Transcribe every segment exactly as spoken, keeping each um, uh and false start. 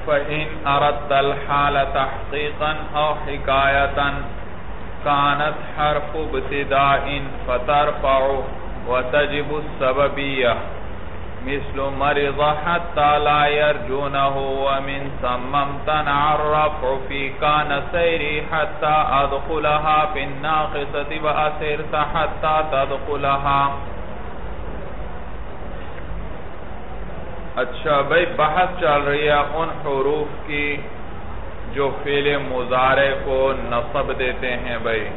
فَإِنْ أَرَدْتَ الْحَالَ تَحْقِيقًا أَوْ حِكَايَةً كَانَتْ حَرْفُ ابْتِدَاءٍ فَتَرْفَعُ وَتَجِبُ السَّبَبِيَّةِ مثل مرض حتى لا يرجونه ومن ثم امتنع الرفع في كان سيري حتى أدخلها في الناقصة وأسرت حتى تدخلها. اچھا بھئی بحث چل رہی ہے ان حروف کی جو فعل مضارع کو نصب دیتے ہیں. بھئی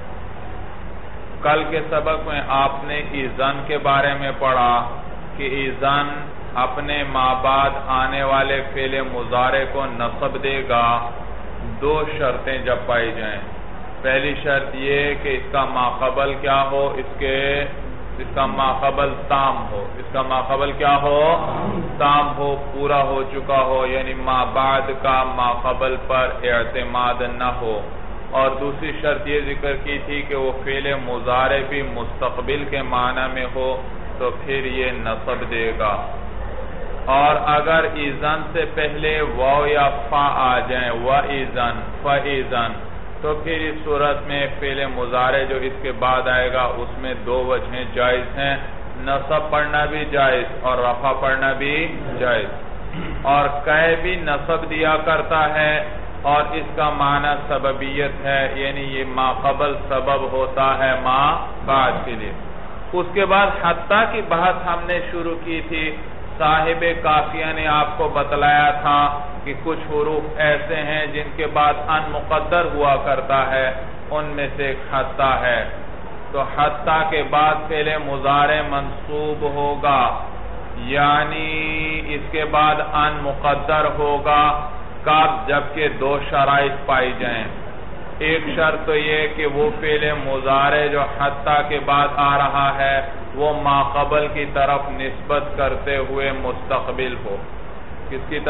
کل کے سبق میں آپ نے ایزن کے بارے میں پڑھا کہ ایزن اپنے مابعد آنے والے فعل مضارع کو نصب دے گا دو شرطیں جب پائی جائیں. پہلی شرط یہ کہ اس کا ماقبل کیا ہو، اس کے اس کا ماقبل تام ہو. اس کا ماقبل کیا ہو؟ تام ہو، پورا ہو چکا ہو، یعنی مابعد کا ماقبل پر اعتماد نہ ہو. اور دوسری شرط یہ ذکر کی تھی کہ وہ فعل مضارع بھی مستقبل کے معنی میں ہو تو پھر یہ نصب دے گا. اور اگر ایزن سے پہلے واو یا فا آ جائیں، و ایزن ف ایزن، تو پھر اس صورت میں فعل مضارع جو اس کے بعد آئے گا اس میں دو وجہیں جائز ہیں، نصب پڑھنا بھی جائز اور رفع پڑھنا بھی جائز. اور کہہ بھی نصب دیا کرتا ہے اور اس کا معنی سببیت ہے، یعنی یہ ما قبل سبب ہوتا ہے ما بعد کے لیے. اس کے بعد حتیٰ کی بحث ہم نے شروع کی تھی. صاحب کافیہ نے آپ کو بتلایا تھا کہ کچھ حروف ایسے ہیں جن کے بعد ان مقدر ہوا کرتا ہے، ان میں سے ایک حتیٰ ہے. تو حتیٰ کے بعد فعل مضارع منصوب ہوگا، یعنی اس کے بعد ان مقدر ہوگا. کب؟ جبکہ دو شرائط پائی جائیں. ایک شرط تو یہ کہ وہ فعل مضارع جو حتیٰ کے بعد آ رہا ہے وہ ماقبل کی طرف نسبت کرتے ہوئے مستقبل ہو. کس کی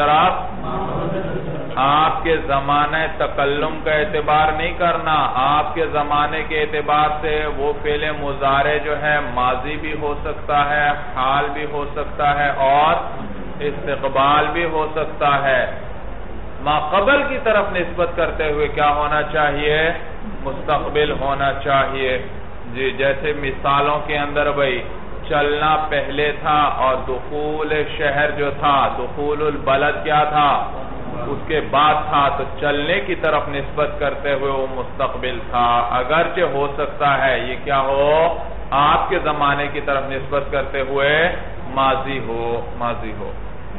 طرف؟ آپ کے زمانہ تکلم کا اعتبار نہیں کرنا، آپ کے زمانے کے اعتبار سے وہ فعل مضارع جو ہے ماضی بھی ہو سکتا ہے، حال بھی ہو سکتا ہے اور استقبال بھی ہو سکتا ہے. ماقبل کی طرف نسبت کرتے ہوئے کیا ہونا چاہیے؟ مستقبل ہونا چاہیے. جی جیسے مثالوں کے اندر بھئی چلنا پہلے تھا اور دخول شہر جو تھا، دخول البلد کیا تھا؟ اس کے بعد تھا، تو چلنے کی طرف نسبت کرتے ہوئے وہ مستقبل تھا. اگرچہ ہو سکتا ہے یہ کیا ہو؟ آپ کے زمانے کی طرف نسبت کرتے ہوئے ماضی ہو ماضی ہو.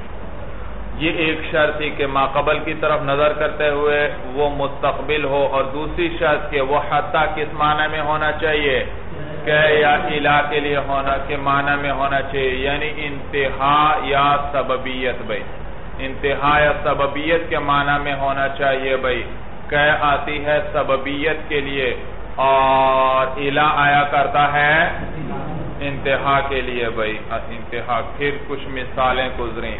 یہ ایک شرط تھی کہ ماقبل کی طرف نظر کرتے ہوئے وہ مستقبل ہو. اور دوسری شرط کہ وہ حتیٰ کس معنی میں ہونا چاہیے؟ کہ یا الہ کے لیے ہونا کے معنی میں ہونا چاہیے، یعنی انتہا یا سببیت. بھئی انتہا یا سببیت کے معنی میں ہونا چاہیے. بھئی کہ آتی ہے سببیت کے لیے اور الہ آیا کرتا ہے انتہا کے لیے. بھئی انتہا. پھر کچھ مثالیں گزریں.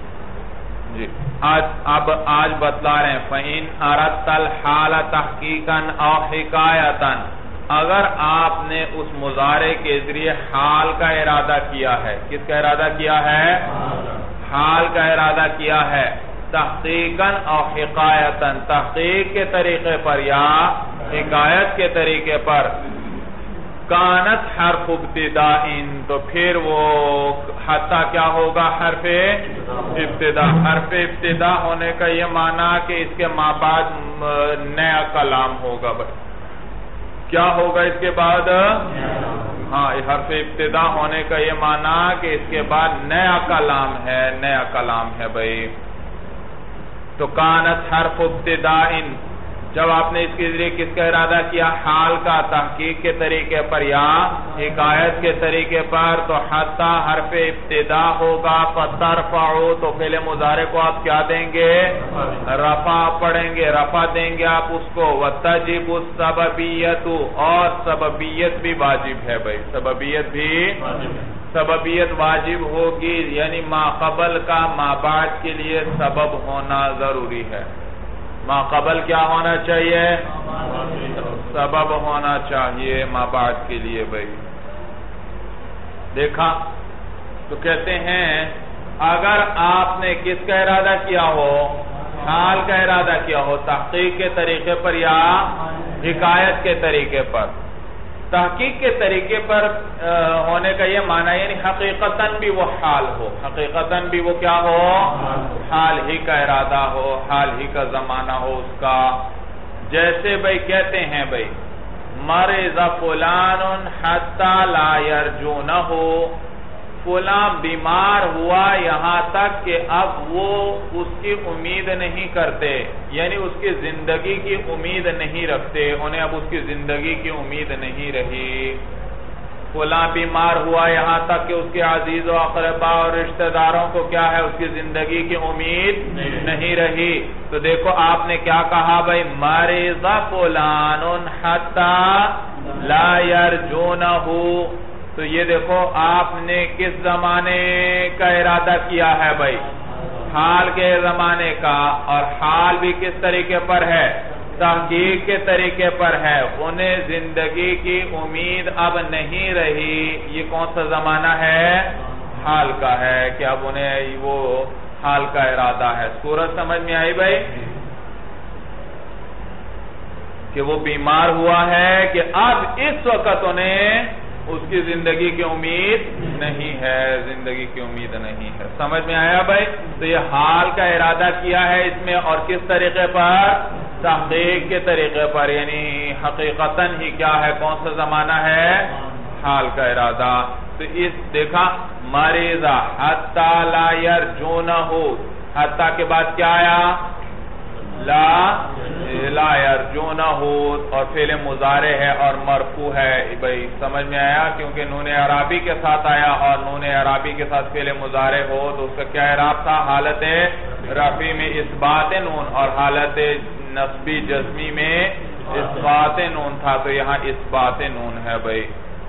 جی آج اب آج بتلا رہے ہیں فَإِنْ أَرَدْتَ الْحَالَ تَحْقِيقًا أَوْ حِكَايَةً. اگر آپ نے اس مضارع کے ذریعے حال کا ارادہ کیا ہے. کس کا ارادہ کیا ہے؟ حال کا ارادہ کیا ہے. تحقیقاً او حکایتاً، تحقیق کے طریقے پر یا حکایت کے طریقے پر. کانت حرف ابتدائن، تو پھر وہ حتیٰ کیا ہوگا؟ حرف ابتدا. حرف ابتدا ہونے کا یہ معنی کہ اس کے مابعد نیا کلام ہوگا. کیا ہوگا اس کے بعد؟ ہاں حرف ابتدا ہونے کا یہ معنی کہ اس کے بعد نیا کلام ہے نیا کلام ہے. بھئی تو کانت حرف ابتدائن، جب آپ نے اس کے ذریعے کس کا ارادہ کیا؟ حال کا. تحقیق کے طریقے پر یا حکایت کے طریقے پر، تو حتی حرف ابتدا ہوگا. فترفعو، تو فعل مضارع کو آپ کیا دیں گے؟ رفع پڑھیں گے، رفع دیں گے آپ اس کو. وتجب السببیت، اور سببیت بھی واجب ہے. بھائی سببیت بھی سببیت واجب ہوگی، یعنی ما قبل کا ما بعد کے لیے سبب ہونا ضروری ہے. ما قبل کیا ہونا چاہیے؟ سبب ہونا چاہیے ما بعد کے لیے. بھائی دیکھا تو کہتے ہیں اگر آپ نے کس کا ارادہ کیا ہو؟ حال کا ارادہ کیا ہو، تحقیق کے طریقے پر یا حکایت کے طریقے پر۔ تحقیق کے طریقے پر ہونے کا یہ معنی یعنی حقیقتاً بھی وہ حال ہو، حقیقتاً بھی وہ کیا ہو، حال ہی کا ارادہ ہو، حال ہی کا زمانہ ہو اس کا۔ جیسے بھئی کہتے ہیں بھئی مرض فلان حتی لا یرجونہ، فلاں بیمار ہوا یہاں تک کہ اب وہ اس کی امید نہیں کرتے، یعنی اس کی زندگی کی امید نہیں رکھتے، انہیں اب اس کی زندگی کی امید نہیں رہی۔ فلاں بیمار ہوا یہاں تک کہ اس کے عزیز و اقربا اور رشتہ داروں کو کیا ہے، اس کی زندگی کی امید نہیں رہی۔ تو دیکھو آپ نے کیا کہا بھئی مرض فلان حتی لا یرجونہ، تو یہ دیکھو آپ نے کس زمانے کا ارادہ کیا ہے بھائی، حال کے زمانے کا، اور حال بھی کس طریقے پر ہے، تحقیق کے طریقے پر ہے۔ انہیں زندگی کی امید اب نہیں رہی، یہ کون سا زمانہ ہے، حال کا ہے، کہ اب انہیں وہ حال کا ارادہ ہے۔ صورت سمجھ میں آئی بھائی کہ وہ بیمار ہوا ہے کہ اب اس وقت انہیں اس کی زندگی کی امید نہیں ہے، زندگی کی امید نہیں ہے۔ سمجھ میں آیا بھائی؟ تو یہ حال کا ارادہ کیا ہے اس میں، اور کس طریقے پر، تحقیق کے طریقے پر، یعنی حقیقتاً ہی کیا ہے، کون سا زمانہ ہے، حال کا ارادہ۔ تو اس دیکھا مریضہ حتی لا یرجونہ، حتی کے بعد کیا آیا، لا لا یرجونہ، اور فعل مضارع ہے اور مرفوع ہے بھئی، سمجھ میں آیا، کیونکہ نون اعرابی کے ساتھ آیا، اور نون اعرابی کے ساتھ فعل مضارع ہو تو اس کا کیا اعراب تھا، حالت رفع میں اثبات نون، اور حالت نصبی جزمی میں اثبات نون تھا، تو یہاں اثبات نون ہے بھئی۔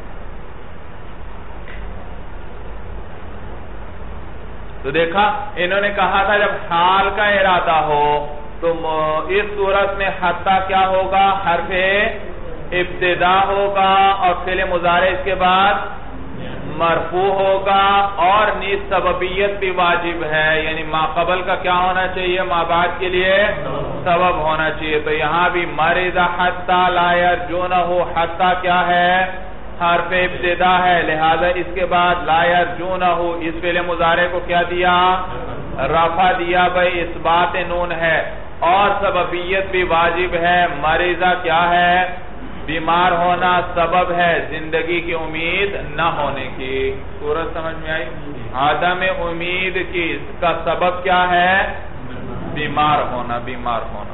تو دیکھا انہوں نے کہا تھا جب حال کا ارادہ ہو تو اس صورت میں حتی کیا ہوگا، حرف ابتدا ہوگا، اور فعل مضارع اس کے بعد مرفوع ہوگا، اور نیز سببیت بھی واجب ہے، یعنی ما قبل کا کیا ہونا چاہیے، ما بعد کے لیے سبب ہونا چاہیے۔ تو یہاں بھی مرض حتی لا یرجونہ، حتی کیا ہے، حرف ابتدا ہے، لہذا اس کے بعد لا یرجونہ، اس فعل مضارع کو کیا دیا، رفع دیا بھئی، اثبات نون ہے، اور سببیت بھی واجب ہے۔ مریضہ کیا ہے، بیمار ہونا سبب ہے زندگی کی امید نہ ہونے کی۔ صورت سمجھ میں آئی؟ عدم امید کی اس کا سبب کیا ہے، بیمار ہونا، بیمار ہونا۔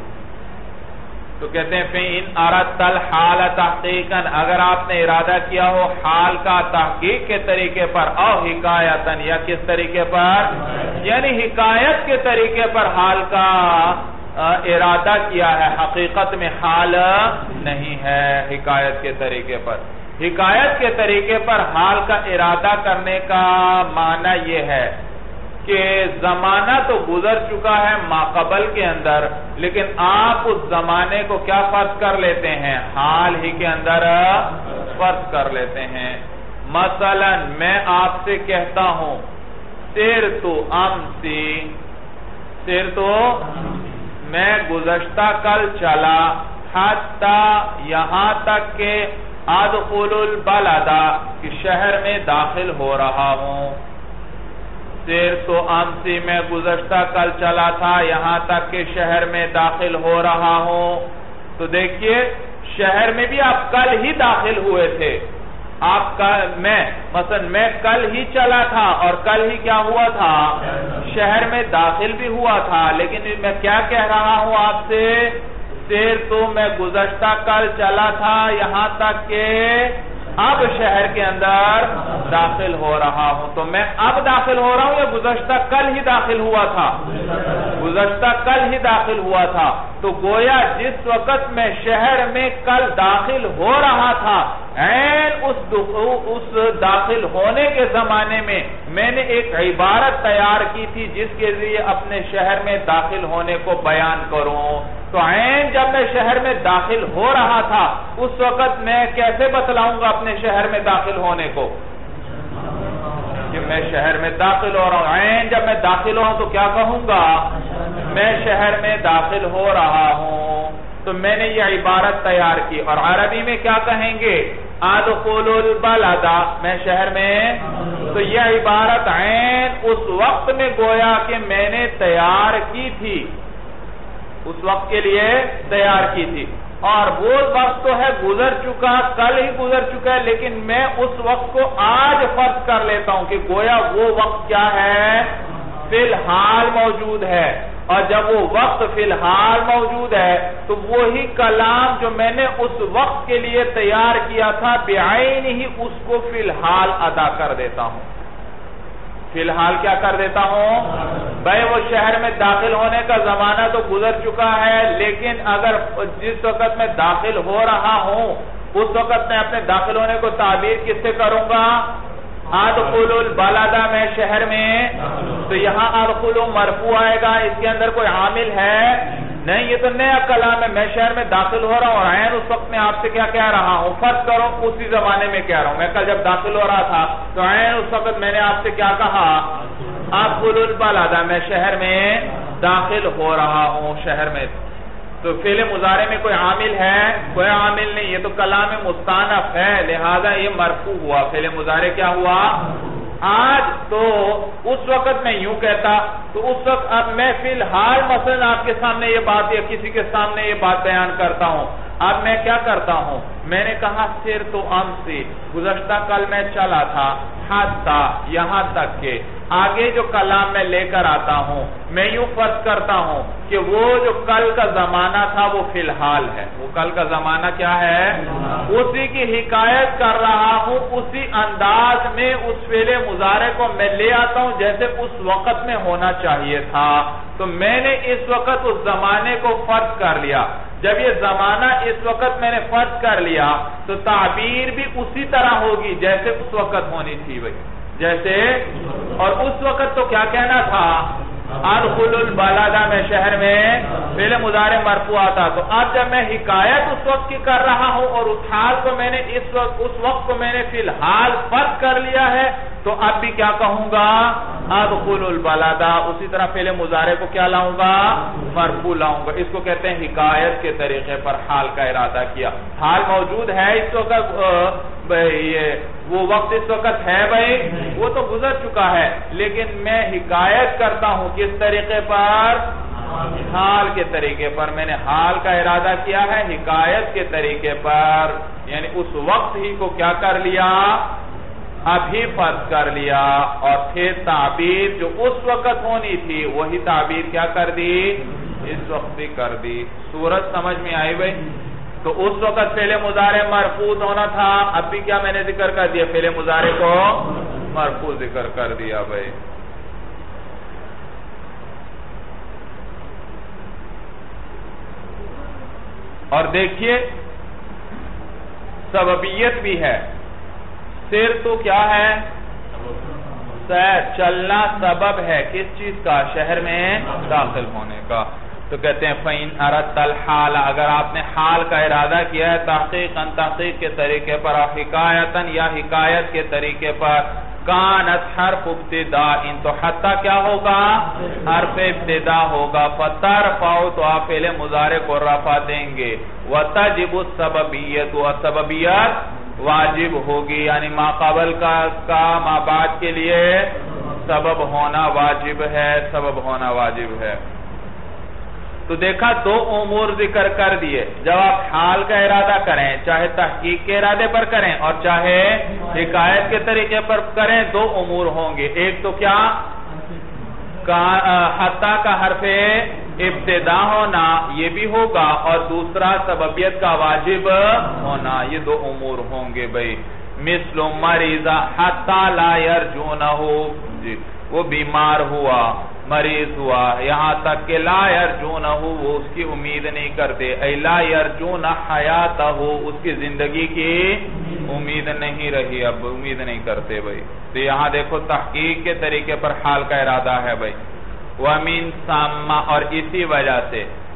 تو کہتے ہیں فَإِنْ أَرَدْتَ الْحَالَ تَحْقِيقًا، اگر آپ نے ارادہ کیا ہو حال کا تحقیق کے طریقے پر، او حکایتاً، یا کس طریقے پر، یعنی حکایت کے طریقے پر حال کا ارادہ کیا ہے، حقیقت میں حال نہیں ہے، حکایت کے طریقے پر۔ حکایت کے طریقے پر حال کا ارادہ کرنے کا معنی یہ ہے کہ زمانہ تو گزر چکا ہے ماقبل کے اندر، لیکن آپ اس زمانے کو کیا فرض کر لیتے ہیں، حال ہی کے اندر فرض کر لیتے ہیں۔ مثلا میں آپ سے کہتا ہوں سِرْتُ أَمْسِي، سِرْتُ میں گزشتہ کل چلا، حتی یہاں تک کہ ادخل البلد، کہ شہر میں داخل ہو رہا ہوں۔ سِرْتُ أَمْسِي میں گزشتہ کل چلا تھا یہاں تک کہ شہر میں داخل ہو رہا ہوں۔ تو دیکھیے شہر میں بھی آپ کل ہی داخل ہوئے تھے، آپ کا میں مثلا میں کل ہی چلا تھا اور کل ہی کیا ہوا تھا، شہر میں داخل بھی ہوا تھا، لیکن میں کیا کہہ رہا ہوں آپ سے، سیر تو میں گزشتہ کل چلا تھا یہاں تک کہ اب شہر کے اندر داخل ہو رہا ہوں۔ تو میں اب داخل ہو رہا ہوں یا گزشتہ کل ہی داخل ہوا تھا، گزشتہ کل ہی داخل ہوا تھا۔ تو گویا جس وقت میں شہر میں کل داخل ہو رہا تھا، عین اس داخل ہونے کے زمانے میں میں نے ایک عبارت تیار کی تھی جس کے ذریعے اپنے شہر میں داخل ہونے کو بیان کروں۔ تو عین جب میں شہر میں داخل ہو رہا تھا اس وقت میں کیسے بتلاؤں گا اپنے شہر میں داخل ہونے کو، کہ میں شہر میں داخل ہو رہا ہوں۔ عین جب میں داخل ہوں تو کیا کہوں گا، میں شہر میں داخل ہو رہا ہوں، تو میں نے یہ عبارت تیار کی، اور عربی میں کیا کہیں گے؟ ادخل البلد، میں شہر میں، تو یہ عبارت عین اس وقت میں گویا کہ میں نے تیار کی تھی، اس وقت کے لیے تیار کی تھی، اور وہ وقت تو ہے گزر چکا، کل ہی گزر چکا ہے، لیکن میں اس وقت کو آج فرض کر لیتا ہوں کہ گویا وہ وقت کیا ہے؟ فی الحال موجود ہے، اور جب وہ وقت فی الحال موجود ہے تو وہی کلام جو میں نے اس وقت کے لیے تیار کیا تھا بعین ہی اس کو فی الحال ادا کر دیتا ہوں، فی الحال کیا کر دیتا ہوں؟ بھائی وہ شہر میں داخل ہونے کا زمانہ تو گزر چکا ہے، لیکن اگر جس وقت میں داخل ہو رہا ہوں اس وقت میں اپنے داخل ہونے کو تعبیر کس سے کروں گا؟ ادخل البلد، میں شہر میں، تو یہاں ادخل مرفوع آئے گا، اس کے اندر کوئی عامل ہے نہیں، یہ تو نیا کلام ہے، میں شہر میں داخل ہو رہا ہوں، اور عین اس وقت میں آپ سے کیا کہہ رہا ہوں؟ فرض کرو اسی زمانے میں کہہ رہا ہوں، میں کل جب داخل ہو رہا تھا تو عین اس وقت میں نے آپ سے کیا کہا؟ ادخل البلد، میں شہر میں داخل ہو رہا ہوں، شہر میں، تو فعل مضارع میں کوئی عامل ہے؟ کوئی عامل نہیں، یہ تو کلام مستانف ہے، لہذا یہ مرفوع ہوا، فعل مضارع کیا ہوا؟ آج، تو اس وقت میں یوں کہتا، تو اس وقت اب میں فی الحال مثلا آپ کے سامنے یہ بات یا کسی کے سامنے یہ بات بیان کرتا ہوں، اب میں کیا کرتا ہوں؟ میں نے کہا سر تو امسی، گزشتہ کل میں چلا تھا، حتی، یہاں تک کہ آگے جو کلام میں لے کر آتا ہوں میں یوں فرض کرتا ہوں کہ وہ جو کل کا زمانہ تھا وہ فی الحال ہے، وہ کل کا زمانہ کیا ہے؟ اسی کی حکایت کر رہا ہوں، اسی انداز میں اس فعل مضارع کو میں لے آتا ہوں جیسے اس وقت میں ہونا چاہیے تھا، تو میں نے اس وقت اس زمانے کو فرض کر لیا، جب یہ زمانہ اس وقت میں نے فرض کر لیا تو تعبیر بھی اسی طرح ہوگی جیسے اس وقت ہونی تھی بھائی، جیسے، اور اس وقت تو کیا کہنا تھا؟ ادخل البلد، میں شہر میں، فعل مضارع مرفوع آتا، تو اب جب میں حکایت اس وقت کی کر رہا ہوں اور اس حال کو میں نے اس وقت اس وقت کو میں نے فی الحال فرض کر لیا ہے، تو اب بھی کیا کہوں گا؟ ادخل البلد، اسی طرح فعل مضارع کو کیا لاؤں گا؟ مرفوع لاؤں گا، اس کو کہتے ہیں حکایت کے طریقے پر حال کا ارادہ کیا، حال موجود ہے اس وقت، یہ وہ وقت اس وقت ہے بھائی، وہ تو گزر چکا ہے، لیکن میں حکایت کرتا ہوں کس طریقے پر؟ حال کے طریقے پر، میں نے حال کا ارادہ کیا ہے حکایت کے طریقے پر، یعنی اس وقت ہی کو کیا کر لیا؟ ابھی فرض کر لیا، اور پھر تعبیر جو اس وقت ہونی تھی وہی تعبیر کیا کر دی؟ اس وقت بھی کر دی۔ صورت سمجھ میں آئی بھائی؟ تو اس وقت فعل مضارع مرفوع ہونا تھا، اب بھی کیا میں نے ذکر کر دیا؟ فعل مضارع کو مرفوع ذکر کر دیا بھائی۔ اور دیکھیے سببیت بھی ہے، سیر تو کیا ہے؟ سیر، چلنا سبب ہے کس چیز کا؟ شہر میں داخل ہونے کا، تو کہتے ہیں فَإِنْ أَرَدْتَ الْحَالَ، اگر آپ نے حال کا ارادہ کیا ہے تحقیقاً تحقیق کے طریقے پر، اور حکایتاً یا حکایت کے طریقے پر، کانت حرف ابتدا، ان تو حتی کیا ہوگا؟ حرف ابتدا ہوگا، فَتَرْفَعُ، تو آپ فعل مضارع کو رفع دیں گے، وَتَجِبُ السَّبَبِيَّةُ، والسببیت واجب ہوگی، یعنی ما قبل کا کا ما بعد کے لیے سبب ہونا واجب ہے، سبب ہونا واجب ہے۔ تو دیکھا دو امور ذکر کر دیے، جب آپ حال کا ارادہ کریں چاہے تحقیق کے ارادے پر کریں اور چاہے حکایت کے طریقے پر کریں، دو امور ہوں گے، ایک تو کیا؟ حتی کا حرف ابتدا ہونا، یہ بھی ہوگا، اور دوسرا سببیت کا واجب ہونا، یہ دو امور ہوں گے بھائی۔ مثل مریضہ حتی لا یرجونہ، جی وہ بیمار ہوا، مریض ہوا، یہاں تک کہ لا یرجونہ، وہ اس کی امید نہیں کرتے، اے لا یرجون حیاتہ، اس کی زندگی کی امید نہیں رہی، اب امید نہیں کرتے بھائی۔ تو یہاں دیکھو تحقیق کے طریقے پر حال کا ارادہ ہے بھائی۔ وَمِن ثَمَّ، اور اسی وجہ سے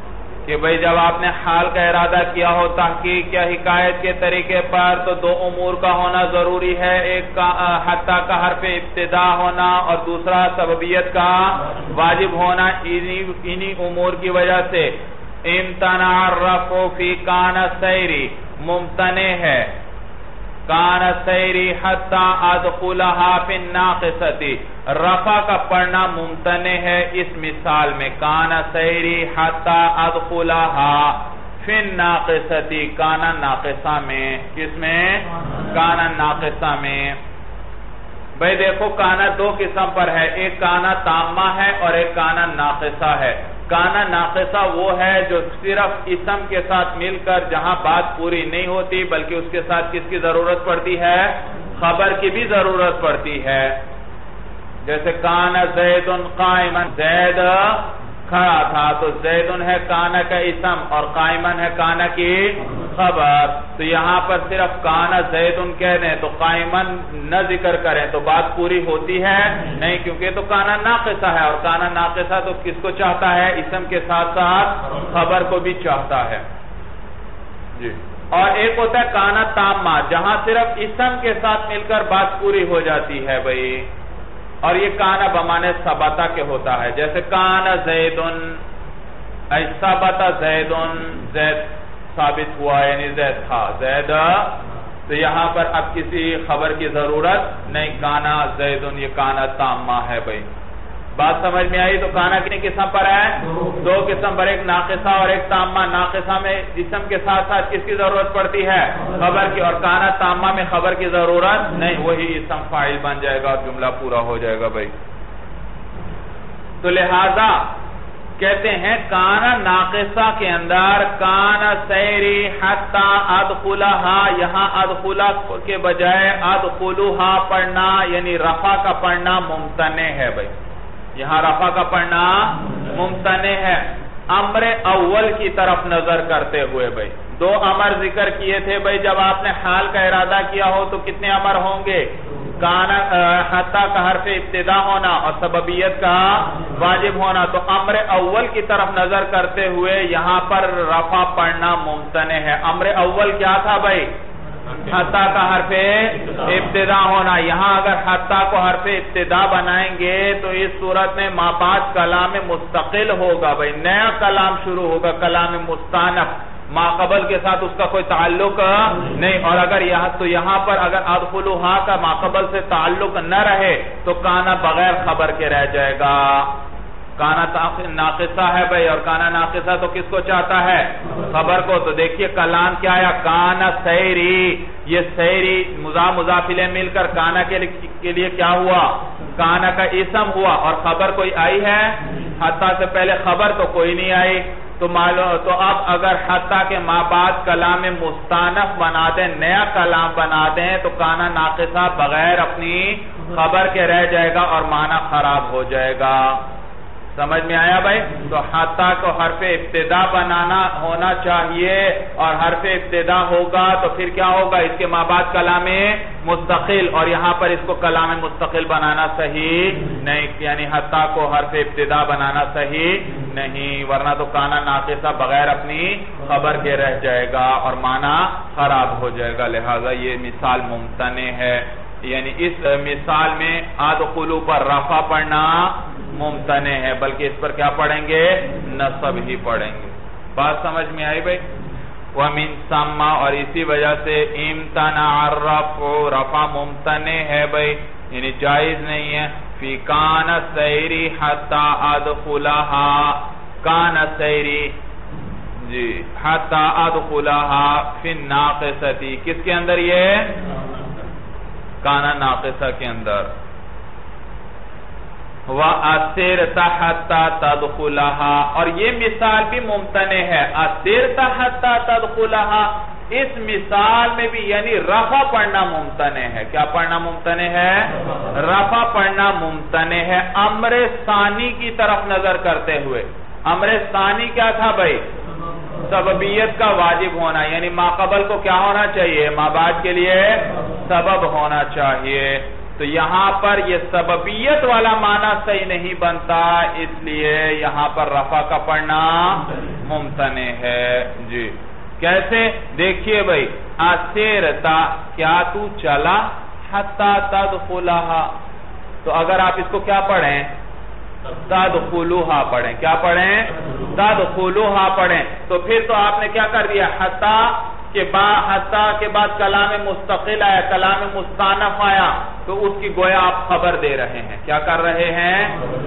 کہ بھئی جب آپ نے حال کا ارادہ کیا ہو تحقیق یا حکایت کے طریقے پر تو دو امور کا ہونا ضروری ہے، ایک کا حتی کا حرف ابتدا ہونا اور دوسرا سببیت کا واجب ہونا۔ انہی امور کی وجہ سے امتنع الرفع فی کان سیری ممتنع ہے، کان سیری حتی ادخلہا فی الناقصتی، رفع کا پڑھنا ممتنع ہے اس مثال میں، کان سیری حتی ادخلہا فی الناقصتی، کان ناقصہ میں، کس میں؟ کان ناقصہ میں۔ بھئی دیکھو کانا دو قسم پر ہے، ایک کانا تامہ ہے اور ایک کانا ناقصہ ہے۔ کانا ناقصہ وہ ہے جو صرف اسم کے ساتھ مل کر جہاں بات پوری نہیں ہوتی بلکہ اس کے ساتھ کس کی ضرورت پڑتی ہے؟ خبر کی بھی ضرورت پڑتی ہے۔ جیسے کانا زید قائما، زید کھڑا تھا تو زید ہے کانا کا اسم اور قائما ہے کانا کی خبر، تو یہاں پر صرف کانا زید کہہ دیں تو قائما نہ ذکر کریں تو بات پوری ہوتی ہے نہیں، کیونکہ تو کانا ناقصہ ہے، اور کانا ناقصہ تو کس کو چاہتا ہے؟ اسم کے ساتھ ساتھ خبر کو بھی چاہتا ہے جی۔ اور ایک ہوتا ہے کانا تامہ، جہاں صرف اسم کے ساتھ مل کر بات پوری ہو جاتی ہے بھئی، اور یہ کانا بمانے ثبتا کے ہوتا ہے، جیسے کانا زیدن ای ثبتا زیدن، زید ثابت ہوا یعنی زید تھا، زید، تو یہاں پر اب کسی خبر کی ضرورت نہیں، کانا زیدن یہ کانا تامہ ہے بھئی۔ بات سمجھ میں آئی؟ تو کانا کتنی قسم پر ہے؟ دو قسم پر، ایک ناقصہ اور ایک تامہ۔ ناقصہ میں اسم کے ساتھ ساتھ کس کی ضرورت پڑتی ہے؟ خبر کی، اور کانا تامہ میں خبر کی ضرورت نہیں، وہی اسم فاعل بن جائے گا اور جملہ پورا ہو جائے گا بھائی۔ تو لہذا کہتے ہیں کانا ناقصہ کے اندر کانا سیری حتی ادخلہا، یہاں ادخلہ کے بجائے ادخلوہا پڑھنا یعنی رفع کا پڑھنا ممتنع ہے بھائی، یہاں رفع کا پڑھنا ممتنع ہے، امر اول کی طرف نظر کرتے ہوئے بھائی۔ دو امر ذکر کیے تھے بھائی، جب آپ نے حال کا ارادہ کیا ہو تو کتنے امر ہوں گے؟ کانا حتی کا حرف ابتدا ہونا اور سببیت کا واجب ہونا، تو امر اول کی طرف نظر کرتے ہوئے یہاں پر رفع پڑھنا ممتنع ہے۔ امر اول کیا تھا بھائی؟ حتی کا حرف ابتدا ہونا۔ یہاں اگر حتی کو حرف ابتدا بنائیں گے تو اس صورت میں ما بعد کلام مستقل ہوگا بھائی، نیا کلام شروع ہوگا، کلام مستانف، ما قبل کے ساتھ اس کا کوئی تعلق نہیں، اور اگر یہاں تو یہاں پر اگر ادخلوہا کا ما قبل سے تعلق نہ رہے تو کانا بغیر خبر کے رہ جائے گا۔ کانا ناقصہ ہے بھئی، اور کانا ناقصہ تو کس کو چاہتا ہے؟ خبر کو۔ تو دیکھیے کلام کیا ہے؟ کانا سیری، یہ سیری مضاف مضاف الیہ مل کر کانا کے لیے کیا ہوا؟ کانا کا اسم ہوا، اور خبر کوئی آئی ہے؟ حتی سے پہلے خبر تو کوئی نہیں آئی، تو معلوم تو اب اگر حتی کے ما بعد کلام مستانف بنا دیں، نیا کلام بنا دیں، تو کانا ناقصہ بغیر اپنی خبر کے رہ جائے گا اور معنی خراب ہو جائے گا۔ سمجھ میں آیا بھائی؟ تو حتی کو حرف ابتدا بنانا ہونا چاہیے، اور حرف ابتدا ہوگا تو پھر کیا ہوگا؟ اس کے ما بعد کلام مستقل، اور یہاں پر اس کو کلام مستقل بنانا صحیح نہیں، یعنی حتی کو حرف ابتدا بنانا صحیح نہیں، ورنہ تو کانا ناقصہ بغیر اپنی خبر کے رہ جائے گا اور معنی خراب ہو جائے گا، لہذا یہ مثال ممتنع ہے۔ یعنی اس مثال میں ادخلوا پر رفع پڑھنا ممتنع ہے، بلکہ اس پر کیا پڑھیں گے؟ نصب ہی پڑھیں گے۔ بات سمجھ میں آئی بھئی؟ وَمِن ثَمَّ، اور اسی وجہ سے امتنع الرفع، رفع ممتنع ہے بھئی، یعنی جائز نہیں ہے۔ فی کان سیری حتی ادخلہا، کان سیری جی حتی ادخلہا فی الناقصتی، کس کے اندر یہ؟ کانا ناقصہ کے اندر۔ وَأَسِرْتَ حَتَّى تَدْخُلَهَا، اور یہ مثال بھی ممتنع ہے، أَسِرْتَ حَتَّى تَدْخُلَهَا، اس مثال میں بھی یعنی رفع پڑھنا ممتنع ہے۔ کیا پڑھنا ممتنع ہے؟ رفع پڑھنا ممتنع ہے، امر ثانی کی طرف نظر کرتے ہوئے۔ امر ثانی کیا تھا بھائی؟ سببیت کا واجب ہونا، یعنی ما قبل کو کیا ہونا چاہیے؟ ما بعد کے لیے سبب ہونا چاہیے۔ تو یہاں پر یہ سببیت والا معنی صحیح نہیں بنتا، اس لیے یہاں پر رفع کا پڑھنا ممتنع ہے۔ جی کیسے؟ دیکھیے بھائی، اسرتا کیا تو چلا، حتی تدخلها، تو اگر آپ اس کو کیا پڑھیں؟ تدخلوها پڑھیں، کیا پڑھیں؟ تدخلوها پڑھیں، تو پھر تو آپ نے کیا کر دیا؟ حتی کے بعد حتی کے بعد کلام مستقل آیا، کلام مستانف آیا، تو اس کی گویا آپ خبر دے رہے ہیں، کیا کر رہے ہیں؟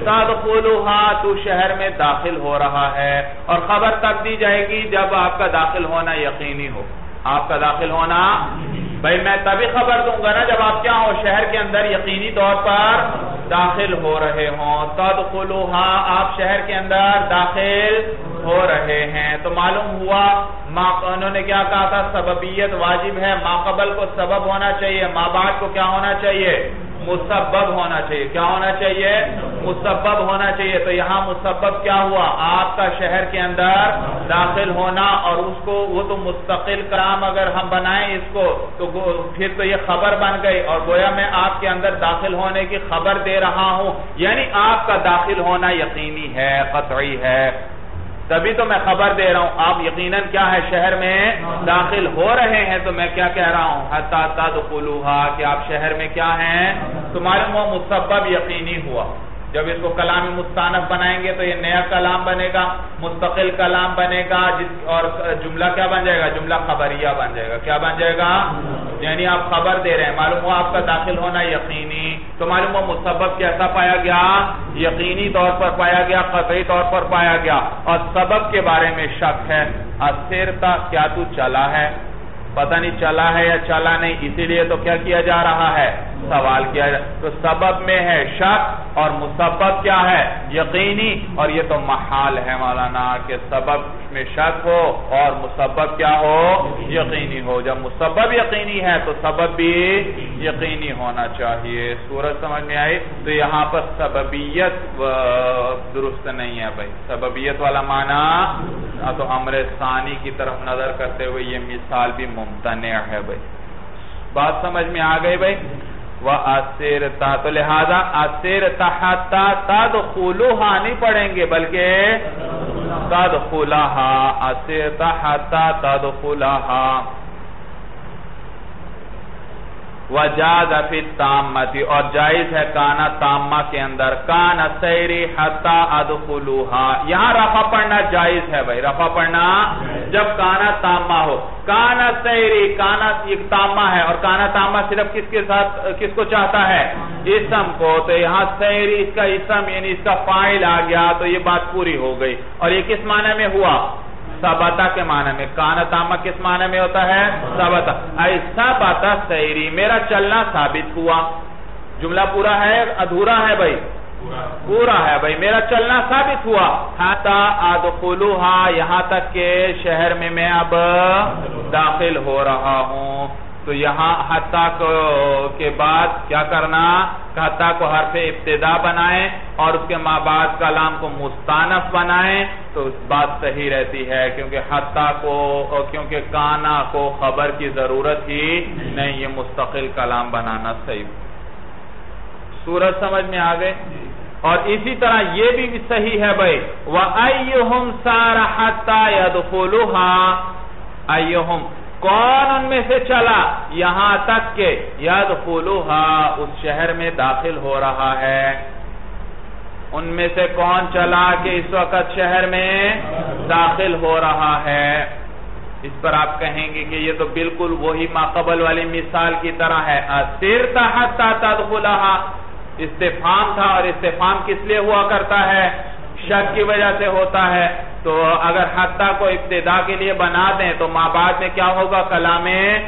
تدخلوها، تو شہر میں داخل ہو رہا ہے، اور خبر تب دی جائے گی جب آپ کا داخل ہونا یقینی ہو۔ آپ کا داخل ہونا، بھائی میں تبھی خبر دوں گا نا جب آپ کیا ہو؟ شہر کے اندر یقینی طور پر داخل ہو رہے ہوں۔ تدخلوها، آپ شہر کے اندر داخل ہو رہے ہیں، تو معلوم ہوا انہوں نے کیا کہا تھا؟ سببیت واجب ہے، ما قبل کو سبب ہونا چاہیے، ما بعد کو کیا ہونا چاہیے؟ مسبب ہونا چاہیے۔ کیا ہونا چاہیے؟ مسبب ہونا چاہیے۔ تو یہاں مسبب کیا ہوا؟ آپ کا شہر کے اندر داخل ہونا، اور اس کو وہ تو مستقل کلام اگر ہم بنائیں اس کو تو پھر تو یہ خبر بن گئی، اور گویا میں آپ کے اندر داخل ہونے کی خبر دے رہا ہوں، یعنی آپ کا داخل ہونا یقینی ہے، قطعی ہے، تبھی تو میں خبر دے رہا ہوں۔ آپ یقیناً کیا ہے؟ شہر میں داخل ہو رہے ہیں، تو میں کیا کہہ رہا ہوں؟ حتی تدخلوها، کہ آپ شہر میں کیا ہیں؟ تو معلوم ہوا مسبب یقینی ہوا۔ جب اس کو کلام مستانف بنائیں گے تو یہ نیا کلام بنے گا، مستقل کلام بنے گا، جس اور جملہ کیا بن جائے گا؟ جملہ خبریہ بن جائے گا۔ کیا بن جائے گا؟ یعنی آپ خبر دے رہے ہیں، معلوم ہوا آپ کا داخل ہونا یقینی، تو معلوم ہوا مسبب کیسا پایا گیا؟ یقینی طور پر پایا گیا، قطعی طور پر پایا گیا۔ اور سبب کے بارے میں شک ہے، اسرتا کیا تو چلا ہے؟ پتہ نہیں چلا ہے یا چلا نہیں، اسی لیے تو کیا کیا جا رہا ہے؟ سوال کیا جا رہا ہے۔ تو سبب میں ہے شک اور مسبب کیا ہے؟ یقینی، اور یہ تو محال ہے مولانا کہ سبب میں شک ہو اور مسبب کیا ہو؟ یقینی ہو۔ جب مسبب یقینی ہے تو سبب بھی یقینی ہونا چاہیے۔ سورج سمجھ میں آئی؟ تو یہاں پر سببیت درست نہیں ہے بھائی، سببیت والا معنی تو امر ثانی کی طرف نظر کرتے ہوئے یہ مثال بھی ممتنع ہے بھائی۔ بات سمجھ میں آ گئی بھائی؟ وَأَسِرْتَا، تو لہذا أَسِرْتَ حَتَّى تَدْخُلُوهَا نہیں پڑھیں گے بلکہ تَدْخُلَهَا، أَسِرْتَ حَتَّى تَدْخُلَهَا۔ وَجَازَ فِي التَّامَّةِ، اور جائز ہے کانا تامہ کے اندر، کانا سیری حتی ادخلوها، یہاں رفع پڑھنا جائز ہے بھائی، رفع پڑھنا جب کانا تامہ ہو۔ کانا سیری، کانا ایک تامہ ہے، اور کانا تامہ صرف کس کے ساتھ کس کو چاہتا ہے؟ اسم کو، تو یہاں سیری اس کا اسم یعنی اس کا فاعل آ گیا، تو یہ بات پوری ہو گئی۔ اور یہ کس معنی میں ہوا؟ ثبتا کے معنی میں۔ کانا تامہ کس معنی میں ہوتا ہے؟ ثبتا، ای ثبتا سیری، میرا چلنا ثابت ہوا۔ جملہ پورا ہے ادھورا ہے بھائی؟ پورا ہے بھائی، میرا چلنا ثابت ہوا۔ حتی ادخلوها، یہاں تک کہ شہر میں میں اب داخل ہو رہا ہوں۔ تو یہاں حتی کے بعد کیا کرنا؟ حتی کو حرف ابتدا بنائیں اور اس کے ما بعد کلام کو مستانف بنائیں، تو اس بات صحیح رہتی ہے، کیونکہ حتی کو کیونکہ کانا کو خبر کی ضرورت ہی نہیں، یہ مستقل کلام بنانا صحیح۔ سورج سمجھ میں آ گئے؟ اور اسی طرح یہ بھی صحیح ہے بھائی، وَأَيُّهُمْ سَارَ حَتَّى يَدْخُلُوهَا، أَيُّهُمْ کون ان میں سے چلا یہاں تک کہ یدخلوها، اس شہر میں داخل ہو رہا ہے۔ ان میں سے کون چلا کہ اس وقت شہر میں داخل ہو رہا ہے؟ اس پر آپ کہیں گے کہ یہ تو بالکل وہی ما قبل والی مثال کی طرح ہے، اسرت حتی تدخلها، استفہام تھا، اور استفہام کس لیے ہوا کرتا ہے؟ شک کی وجہ سے ہوتا ہے۔ تو اگر حتی کو ابتدا کے لیے بنا دیں تو ما بعد میں کیا ہوگا؟ کلام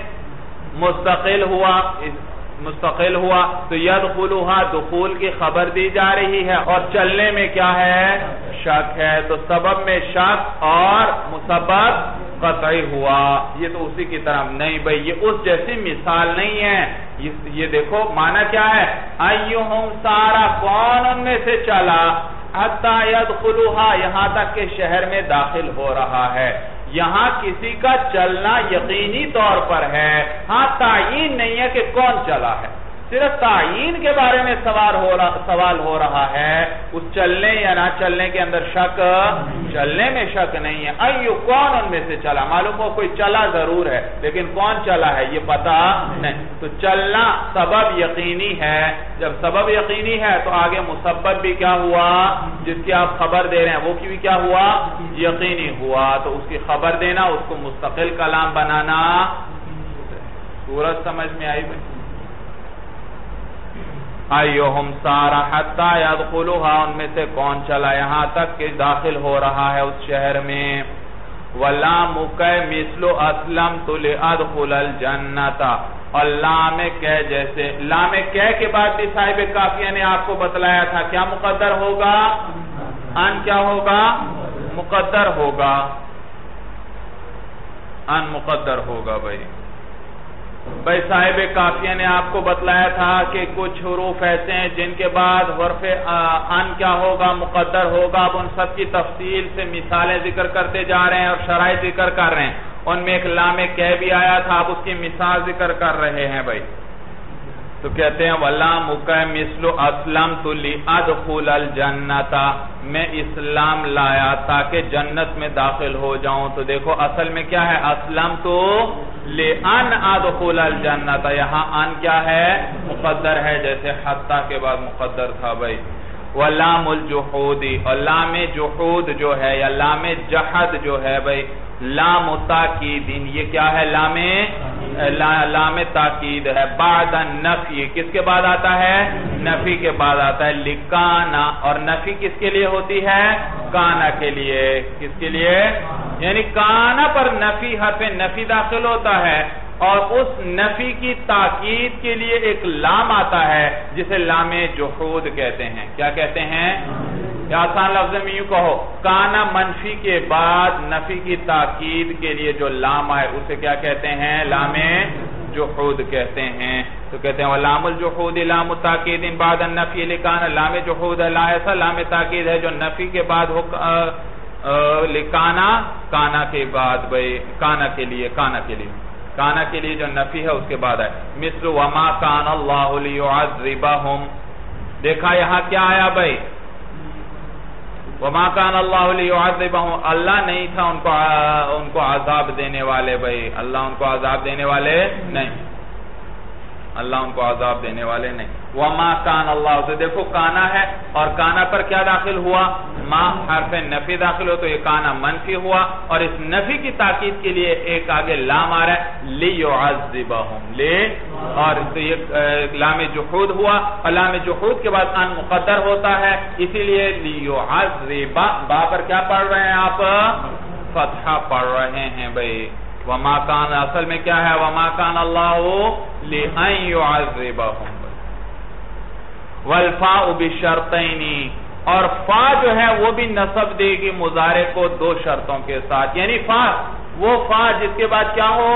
مستقل ہوا، مستقل ہوا، تو یدخلوها دخول کی خبر دی جا رہی ہے، اور چلنے میں کیا ہے؟ شک ہے، تو سبب میں شک اور مسبب قطعی ہوا۔ یہ تو اسی کی طرح نہیں بھئی، یہ اس جیسی مثال نہیں ہے۔ یہ دیکھو معنی کیا ہے؟ ایہم سارا، کون ان میں سے چلا، حتی یدخلوها، یہاں تک کہ شہر میں داخل ہو رہا ہے۔ یہاں کسی کا چلنا یقینی طور پر ہے، ہاں تعین نہیں ہے کہ کون چلا ہے۔ صرف تعین کے بارے میں سوال ہو رہا سوال ہو رہا ہے، اس چلنے یا نہ چلنے کے اندر شک، چلنے میں شک نہیں ہے۔ ایو کون ان میں سے چلا، معلوم ہو کوئی چلا ضرور ہے لیکن کون چلا ہے یہ پتا نہیں، تو چلنا سبب یقینی ہے، جب سبب یقینی ہے تو آگے مسبب بھی کیا ہوا، جس کی آپ خبر دے رہے ہیں وہ کی بھی کیا ہوا، یقینی ہوا، تو اس کی خبر دینا، اس کو مستقل کلام بنانا، صورت سمجھ میں آئی بھائی؟ ایہم سارا حتی یدخلوها، ان میں سے کون چلا یہاں تک کہ داخل ہو رہا ہے اس شہر میں، وَلَامُكَ مِثْلُ أَسْلَمْتُ لِأَدْخُلَ الْجَنَّةَ، اور لام کہ جیسے، لام کہ کے بعد بھی صاحب کافیہ نے آپ کو بتلایا تھا کیا مقدر ہوگا، ان کیا ہوگا، مقدر ہوگا، ان مقدر ہوگا بھائی بھائی صاحب کافیہ نے آپ کو بتلایا تھا کہ کچھ حروف ایسے ہیں جن کے بعد حرف ان کیا ہوگا، مقدر ہوگا، اب ان سب کی تفصیل سے مثالیں ذکر کرتے جا رہے ہیں اور شرائط ذکر کر رہے ہیں، ان میں ایک لام کہ بھی آیا تھا، اب اس کی مثال ذکر کر رہے ہیں بھائی، تو کہتے ہیں وَلَامُكَ مِثْلُ أَسْلَمْتُ لِأَدْخُلَ الْجَنَّةَ، میں اسلام لایا تاکہ جنت میں داخل ہو جاؤں، تو دیکھو اصل میں کیا ہے، أَسْلَمْتُ لِأَنْ أَدْخُلَ الْجَنَّةَ، یہاں ان کیا ہے، مقدر ہے، جیسے حتی کے بعد مقدر تھا بھائی، وَلَامُ الْجُحُودِ، اور لام جحود جو ہے یا لام جحد جو ہے بھائی، لام تاکید، یہ کیا ہے، لام لام تاکید ہے، بعد النفی، کس کے بعد آتا ہے، نفی کے بعد آتا ہے، لکانا، اور نفی کس کے لیے ہوتی ہے، کانا کے لیے، کس کے لیے، یعنی کانا پر نفی، حرف نفی داخل ہوتا ہے، اور اس نفی کی تاکید کے لیے ایک لام آتا ہے جسے لام جحود کہتے ہیں، کیا کہتے ہیں، یا آسان لفظ میں یوں کہو، کانا منفی کے بعد نفی کی تاکید کے لیے جو لام آئے اسے کیا کہتے ہیں، لام جحود کہتے ہیں، تو کہتے ہیں وَلَامُ الْجُحُودِ لَامُ تَاکِیدٍ بَعْدَ النَّفْیِ لِکَانَ، لام جحود ہے، لا ایسا لام تاکید ہے جو نفی کے بعد ہو، لکانا، کانا کے بعد بھئی، کانا کے لیے، کانا کے لیے کانا کے لیے جو نفی ہے اس کے بعد ہے، مثل وَمَا كَانَ اللَّهُ لِيُعَذِّبَهُمْ، دیکھا یہاں کیا آیا بھئی، وَمَا كَانَ اللَّهُ لِيُعَذِّبَهُمْ، اللہ نہیں تھا ان کو ان کو عذاب دینے والے بھئی، اللہ ان کو عذاب دینے والے نہیں، اللہ ان کو عذاب دینے والے نہیں، وَمَا كَانَ اللَّهُ، تو دیکھو کانا ہے اور کانا پر کیا داخل ہوا، ما حرف نفی داخل ہو، تو یہ کانا منفی ہوا، اور اس نفی کی تاکید کے لیے ایک آگے لام آ رہا ہے، لِيُعَذِّبَهُمْ، لے، اور یہ لام جحود ہوا، اور لام جحود کے بعد ان مقدر ہوتا ہے، اسی لیے لِيُعَذِّبَ، با پر کیا پڑھ رہے ہیں آپ، فتحہ پڑھ رہے ہیں بھئی، وَمَا كَانَ، اصل میں کیا ہے، وَمَا كَانَ اللَّهُ لِأَنْ يُعَذِّبَهُمْ، وَالْفَاءُ بِالشَّرْطَيْنِ، اور فا جو ہے وہ بھی نصب دے گی مضارع کو دو شرطوں کے ساتھ، یعنی فا، وہ فا جس کے بعد کیا ہو،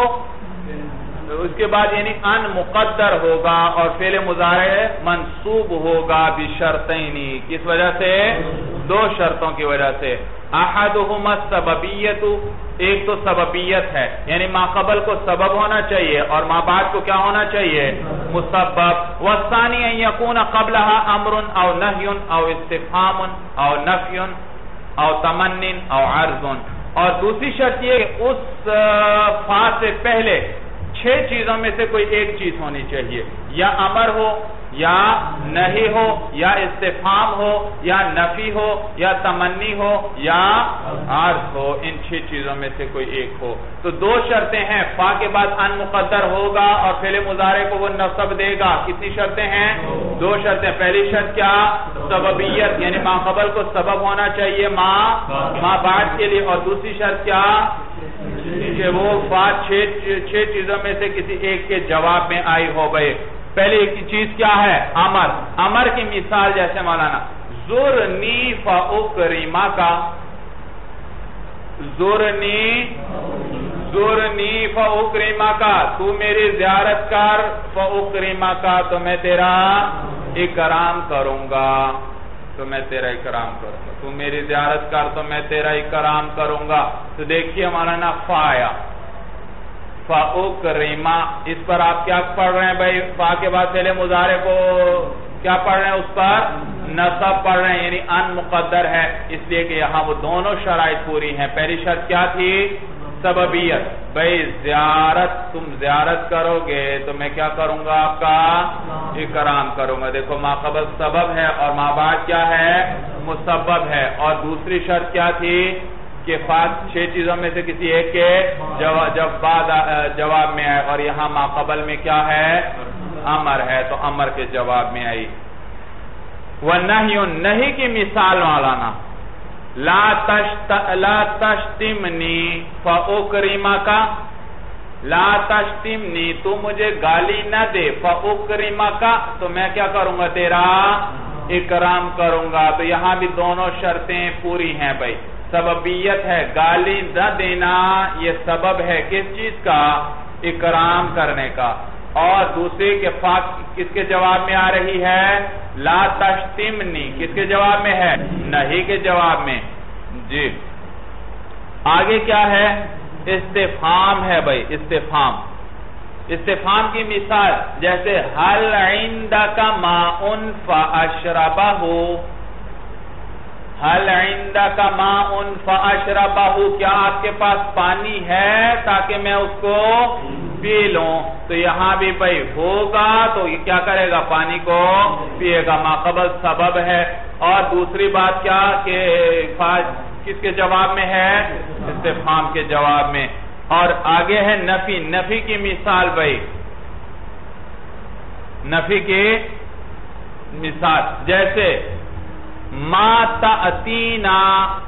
اس کے بعد یعنی ان مقدر ہوگا اور فعل مضارع منصوب ہوگا بشرطین، کس وجہ سے، دو شرطوں کی وجہ سے، احدہما السببیت، ایک تو سببیت ہے یعنی ما قبل کو سبب ہونا چاہیے اور ما بعد کو کیا ہونا چاہیے، مسبب، والثانی ان یکون قبلها امر او نہی او استفہام او نفی او تمن او عرض، اور دوسری شرط یہ کہ اس فا سے پہلے چھ چیزوں میں سے کوئی ایک چیز ہونی چاہیے، یا امر ہو، یا نہیں ہو، یا استفہام ہو، یا نفی ہو، یا تمنی ہو، یا عرض ہو، ان چھ چیزوں میں سے کوئی ایک ہو، تو دو شرطیں ہیں، فا کے بعد ان مقدر ہوگا اور فعل مضارع کو وہ نصب دے گا، کتنی شرطیں ہیں، دو شرطیں، پہلی شرط کیا، سببیت یعنی ما قبل کو سبب ہونا چاہیے ما ما بعد کے لیے، اور دوسری شرط کیا کہ وہ فا چھ چیزوں میں سے کسی ایک کے جواب میں آئی ہو گئے، پہلی چیز کیا ہے، امر، امر کی مثال جیسے مولانا زورنی فاکرمکا، زورنی زورنی فاکرمکا، تو میری زیارت کر، فاکرمکا، تو میں تیرا اکرام کروں گا، تو میں تیرا اکرام کروں گا، تو میری زیارت کر تو میں تیرا اکرام کروں گا، تو دیکھیے مولانا فا آیا، فَأُكْرِمَ، اس پر آپ کیا پڑھ رہے ہیں بھائی؟ فا کے بعد فعل مضارع کو کیا پڑھ رہے ہیں؟ اس پر نصب پڑھ رہے ہیں، یعنی ان مقدر ہے، اس لیے کہ یہاں وہ دونوں شرائط پوری ہیں۔ پہلی شرط کیا تھی؟ سببیت، بھئی زیارت، تم زیارت کرو گے تو میں کیا کروں گا؟ آپ کا اکرام کروں گا۔ دیکھو ما قبل سبب ہے اور ما بعد کیا ہے؟ مسبب ہے۔ اور دوسری شرط کیا تھی؟ کہ فات چھ چیزوں میں سے کسی ایک کے جب بعد جواب میں آئے، اور یہاں ما قبل میں کیا ہے؟ امر ہے، تو امر کے جواب میں آئی۔ وَنَحْيٌ، نہیں کی مثال والانا، لا تشت لا تشتمنی فَأُكْرِمَكَ، لا تشتمنی، تو مجھے گالی نہ دے، فَأُكْرِمَكَ، تو میں کیا کروں گا؟ تیرا اکرام کروں گا۔ تو یہاں بھی دونوں شرطیں پوری ہیں بھائی۔ سببیت ہے، گالی نہ دینا، یہ سبب ہے کس چیز کا؟ اکرام کرنے کا۔ اور دوسری کہ فا کس کے جواب میں آ رہی ہے؟ لا تشتمنی، کس کے جواب میں ہے؟ نہیں کے جواب میں۔ جی آگے کیا ہے؟ استفہام ہے بھائی، استفہام۔ استفہام کی مثال جیسے حل عندک ماء فاشربہ، حل عندک ماء فاشربہ، کیا آپ کے پاس پانی ہے تاکہ میں اس کو پی لوں؟ تو یہاں بھی بھئی ہوگا تو یہ کیا کرے گا؟ پانی کو پیے گا، ما قبل سبب ہے۔ اور دوسری بات کیا کہ کس کے جواب میں ہے؟ استفہام کے جواب میں۔ اور آگے ہے نفی، نفی کی مثال بھئی، نفی کی مثال جیسے ما تأتینا،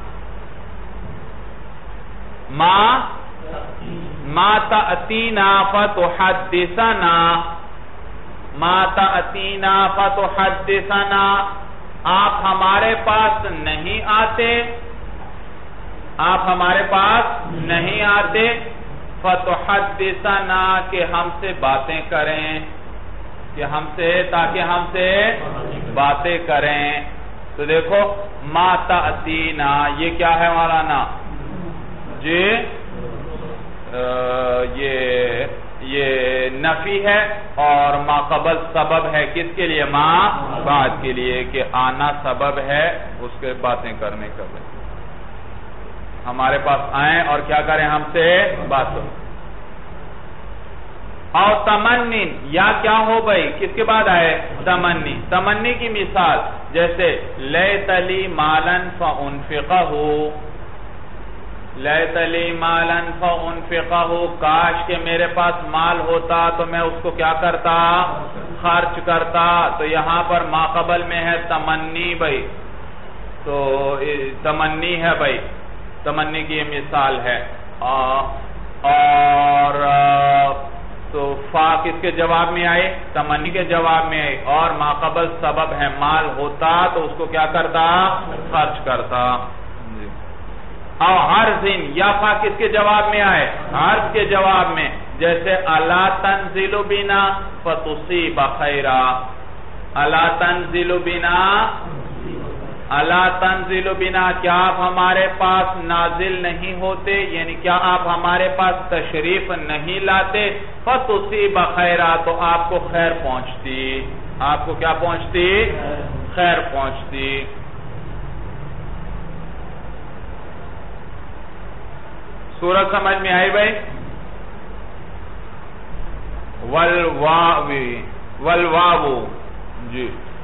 ما ما تأتینا فتحدثنا، ما تأتینا فتحدثنا، آپ ہمارے پاس نہیں آتے، آپ ہمارے پاس نہیں آتے، فتحدثنا، کہ ہم سے باتیں کریں، کہ ہم سے تاکہ ہم سے باتیں کریں۔ تو دیکھو ما تأتینا یہ کیا ہے مولانا؟ جی یہ یہ نفی ہے، اور ما قبل سبب ہے کس کے لیے؟ ما بعد کے لیے، کہ آنا سبب ہے اس کے باتیں کرنے کا، ہمارے پاس آئیں اور کیا کریں؟ ہم سے بات کریں۔ اور تمنی، یا کیا ہو بھئی؟ کس کے بعد آئے؟ تمنی۔ تمنی کی مثال جیسے لیت لی مالا فانفقہ، لیت لی مالا فانفقہ، کاش کہ میرے پاس مال ہوتا تو میں اس کو کیا کرتا؟ خرچ کرتا۔ تو یہاں پر ما قبل میں ہے تمنی بھئی، تو تمنی ہے بھئی، تمنی کی یہ مثال ہے۔ اور تو فا کس کے جواب میں آئے؟ تمنی کے جواب میں آئے، اور ما قبل سبب ہے، مال ہوتا تو اس کو کیا کرتا؟ خرچ کرتا۔ اور عرضن، یا فا کس کے جواب میں آئے؟ عرض کے جواب میں، جیسے الا تنزل بنا فتصیب خیرا، الا تنزل بنا، الا تنزل بنا، کیا آپ ہمارے پاس نازل نہیں ہوتے، یعنی کیا آپ ہمارے پاس تشریف نہیں لاتے، فتصیب خیرا، تو آپ کو خیر پہنچتی، آپ کو کیا پہنچتی؟ خیر پہنچتی۔ سورت سمجھ میں آئی بھائی؟ والواوی، والواو، جی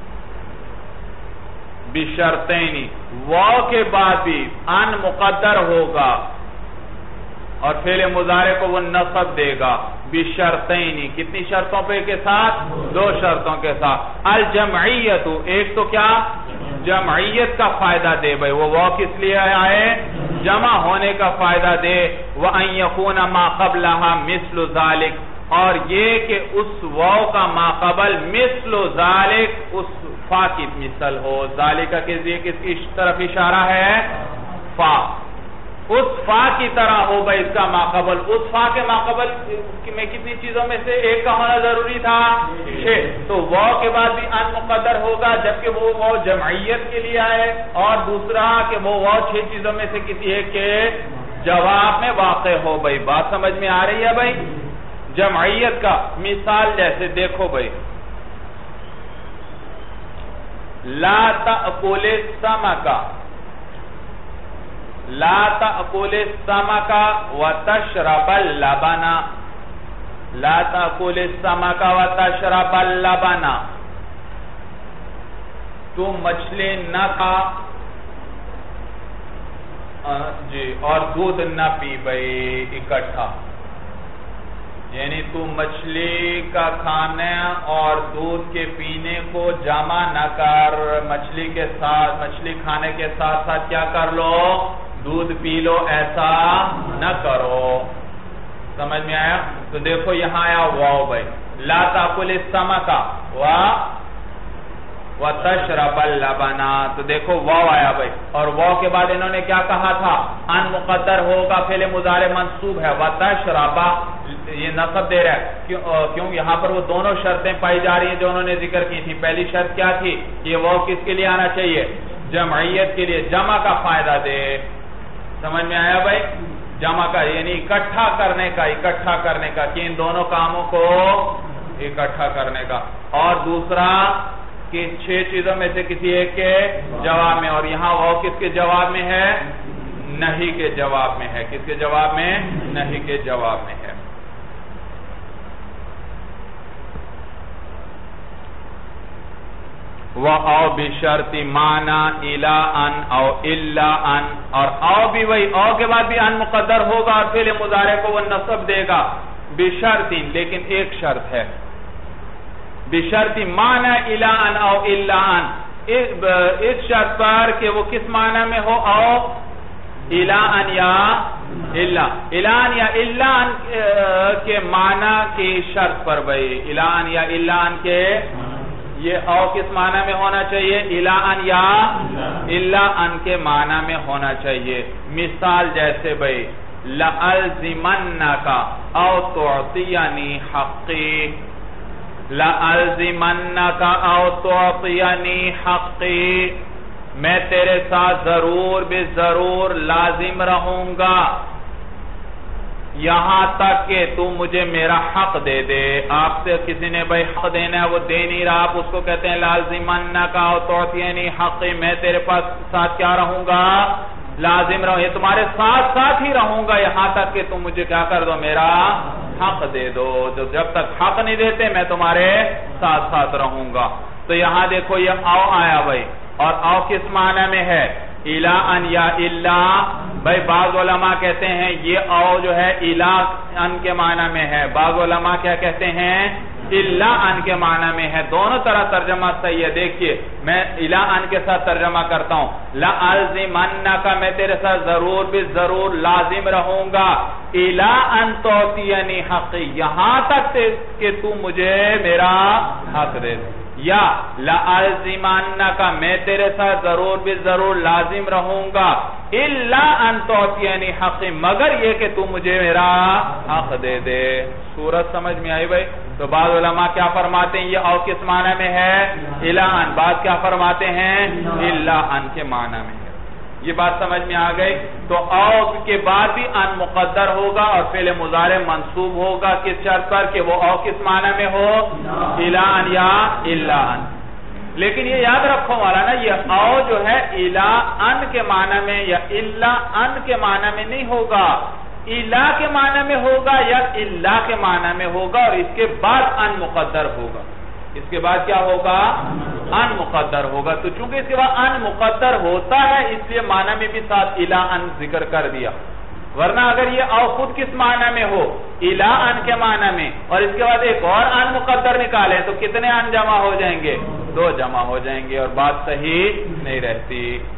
بشرطینی، واو کے بعد بھی ان مقدر ہوگا اور فعل مضارع کو وہ نصب دے گا، بشرطینی، کتنی شرطوں پہ کے ساتھ؟ دو شرطوں کے ساتھ۔ الجمعیت، ایک تو کیا؟ جمعیت کا فائدہ دے بھئی، وہ واو کس لیے آئے؟ جمع ہونے کا فائدہ دے۔ وَأَن يَكُونَ مَا قَبْلَهَا مِثْلُ ذَلِكَ، اور یہ کہ اس واو کا ما قبل مثل ذالک، اس فا کی مثل ہو۔ ذالکہ کے ذریعے کس کی طرف اشارہ ہے؟ فا، اس فا کی طرح ہو بھئی اس کا ما قبل۔ اس فا کے ما قبل میں کتنی چیزوں میں سے ایک کا ہونا ضروری تھا؟ چھ، تو واو کے بعد بھی ان مقدر ہوگا، جبکہ وہ واو جمعیت کے لیے آئے، اور دوسرا کہ وہ واو چھ چیزوں میں سے کسی ایک کے جواب میں واقع ہو۔ بھئی بات سمجھ میں آ رہی ہے بھئی؟ جمعیت کا مثال جیسے دیکھو بھئی، لا تأکل السمک، لا تأکل السمک وتشرب اللبن، لا تأکل السمک وتشرب اللبن، تو مچھلی نہ کھا جی اور دودھ نہ پی بھئی اکٹھا، یعنی تو مچھلی کا کھانا اور دودھ کے پینے کو جمع نہ کر، مچھلی کے ساتھ مچھلی کھانے کے ساتھ ساتھ کیا کر لو، دودھ پی لو، ایسا نہ کرو۔ سمجھ میں آیا؟ تو دیکھو یہاں آیا واو بھائی، لا تاکل السمک وتشرب اللبن، تو دیکھو واو آیا بھائی، اور واو کے بعد انہوں نے کیا کہا تھا، ان مقدر ہوگا، فعل مضارع منصوب ہے، وتشرب یہ نصب دے رہا ہے، کیوں؟ یہاں پر وہ دونوں شرطیں پائی جا رہی ہیں جو انہوں نے ذکر کی تھی۔ پہلی شرط کیا تھی، یہ واو کس کے لیے آنا چاہیے، جمعیت کے لیے، جمع کا فائدہ دے۔ سمجھ میں آیا بھائی؟ جمع کا یعنی اکٹھا کرنے کا، اکٹھا کرنے کا کہ ان دونوں کاموں کو اکٹھا کرنے کا، اور دوسرا کہ چھ چیزوں میں سے کسی ایک کے جواب میں، اور یہاں وہ کس کے جواب میں ہے، نہیں کے جواب میں ہے، کس کے جواب میں، نہیں کے جواب میں ہے۔ وَأَوْ بِشَرْطِ مَعْنَا إِلَىٰ أَنْ أَوْ إِلَّا أَنْ، اور او بھی وہی، او کے بعد بھی ان مقدر ہوگا اور فعل مضارع کو وہ نصب دے گا، بشرط، لیکن ایک شرط ہے، بشرط معنی الى ان او الا ان، اس شرط پر کہ وہ کس معنی میں ہو، او الى ان یا الا، الى ان یا الا ان کے معنی کی شرط پر بھئی، الى ان یا الا ان کے یہ او کس معنی میں ہونا چاہیے، الى ان یا الا ان کے معنی میں ہونا چاہیے۔ مثال جیسے بھئی، لَأَلْزِمَنَّكَ او تُعْطِيَنِي حَقِّي، لَأَلْزِمَنَّكَ او تُعْطِيَنِي حَقِّي، میں تیرے ساتھ ضرور بے ضرور لازم رہوں گا یہاں تک کہ تو مجھے میرا حق دے دے۔ آپ سے کسی نے بھائی حق دینا ہے، وہ دے نہیں رہا، آپ اس کو کہتے ہیں لازمنک او تعطینی حقی، میں تیرے پاس ساتھ کیا رہوں گا، لازم رہوں، یہ تمہارے ساتھ ساتھ ہی رہوں گا یہاں تک کہ تم مجھے کیا کر دو، میرا حق دے دو، جب تک حق نہیں دیتے میں تمہارے ساتھ ساتھ رہوں گا۔ تو یہاں دیکھو یہ او آیا بھائی، اور او کس معنی میں ہے، الہ ان یا الا، بھائی بعض علماء کہتے ہیں یہ او جو ہے الہ ان کے معنی میں ہے، بعض علماء کیا کہتے ہیں الا ان کے معنی میں ہے، دونوں طرح ترجمہ صحیح ہے۔ دیکھیے میں الہ ان کے ساتھ ترجمہ کرتا ہوں، لَأَلْزِمَنَّكَ، میں تیرے ساتھ ضرور بھی ضرور لازم رہوں گا، الہ ان تُعْطِيَنِي حَقِّي، یہاں تک کہ تو مجھے میرا حق دے دے، یا لَأَلْزِمَنَّكَ، میں تیرے ساتھ ضرور بھی ضرور لازم رہوں گا، إِلَّا أَن تُعْطِيَنِي حَقِّي، مگر یہ کہ تو مجھے میرا حق دے دے۔ سورت سمجھ میں آئی بھائی؟ تو بعض علماء کیا فرماتے ہیں یہ او کس معنی میں ہے، إِلَّا أَن، بعض کیا فرماتے ہیں إِلَّا أَن کے معنی میں ہے۔ یہ بات سمجھ میں آ گئی؟ تو او کے بعد بھی ان مقدر ہوگا اور فعل مضارع منصوب ہوگا کس شرط پر کہ وہ او کس معنی میں ہو، الہ ان یا الا ان۔ لیکن یہ یاد رکھو مولانا، یہ او جو ہے الہ ان کے معنی میں یا الا ان کے معنی میں نہیں ہوگا، الہ کے معنی میں ہوگا یا الا کے معنی میں ہوگا، اور اس کے بعد ان مقدر ہوگا، اس کے بعد کیا ہوگا، ان مقدر ہوگا۔ تو چونکہ اس کے بعد ان مقدر ہوتا ہے اس لیے معنی میں بھی ساتھ الہ ان ذکر کر دیا، ورنہ اگر یہ او خود کس معنی میں ہو، الہ ان کے معنی میں، اور اس کے بعد ایک اور ان مقدر نکالے تو کتنے ان جمع ہو جائیں گے، دو جمع ہو جائیں گے، اور بات صحیح نہیں رہتی۔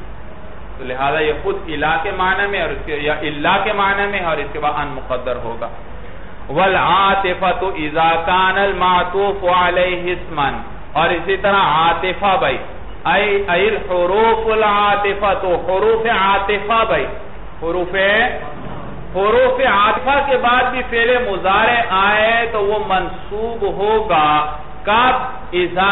تو لہذا یہ خود الہ کے معنی میں اور اس کے یا الا کے معنی میں، اور اس کے بعد ان مقدر ہوگا۔ والعاطفۃ اذا كان المعطوف علیہ اسما، اور اسی طرح عاطفہ بھائی، ای الحروف العاطفۃ، حروف عاطفہ بھائی، حروف حروف عاطفہ کے بعد بھی فعل مضارع آئے تو وہ منصوب ہوگا کب، اذا